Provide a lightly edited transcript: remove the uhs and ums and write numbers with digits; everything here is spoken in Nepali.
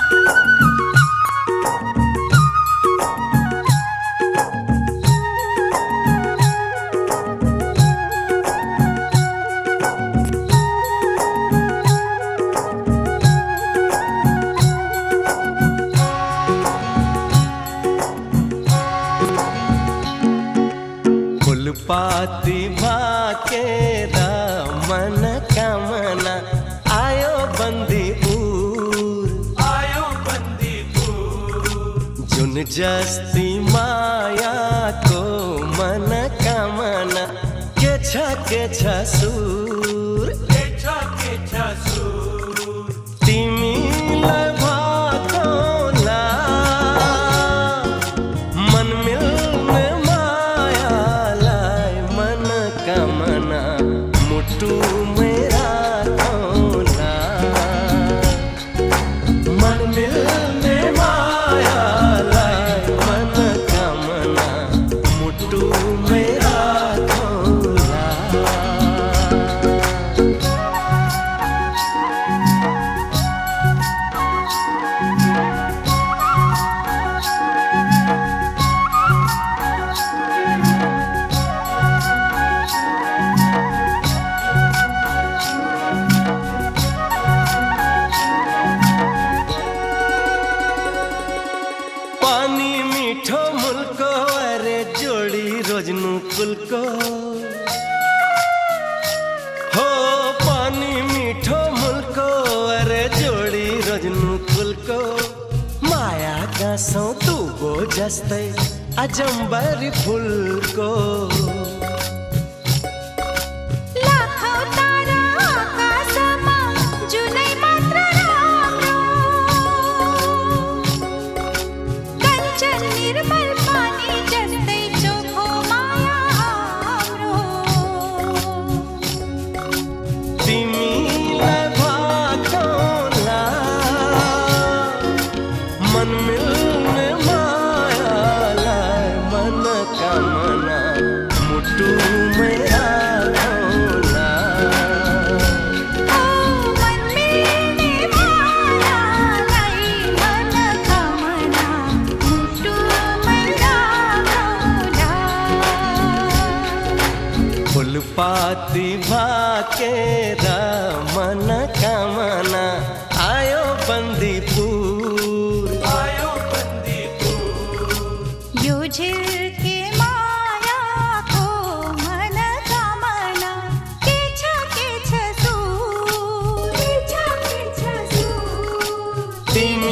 पाती भाकेरा मन कामना आयो बंदीपुर जुन जस्ती माया को मन कामना के छ सुर तिमीलाई भाकोला मन मिल्ने मायालाई मन कामना मुटु मेरा कोला मन मिल्ने मायालाई मन कामना मुटु मेरा कोला। पानी मीठो मुल्को अरे जोड़ी रोजनु कुलको हो पानी मीठो मुल्को अरे जोड़ी रोजनु कुलको माया गाँसौ तुगो जस्तै अजम्बरी फुलको मन मिल्ने मायालाई मन कामना मुटु मेरा कोला मन मिल्ने मायालाई मन कामना मुटु मेरा कोला। फुलपाती भाकेरा मन कामना आयो बंदीपुर यो झिल्के माया को मन कामना के छ सूर तिमी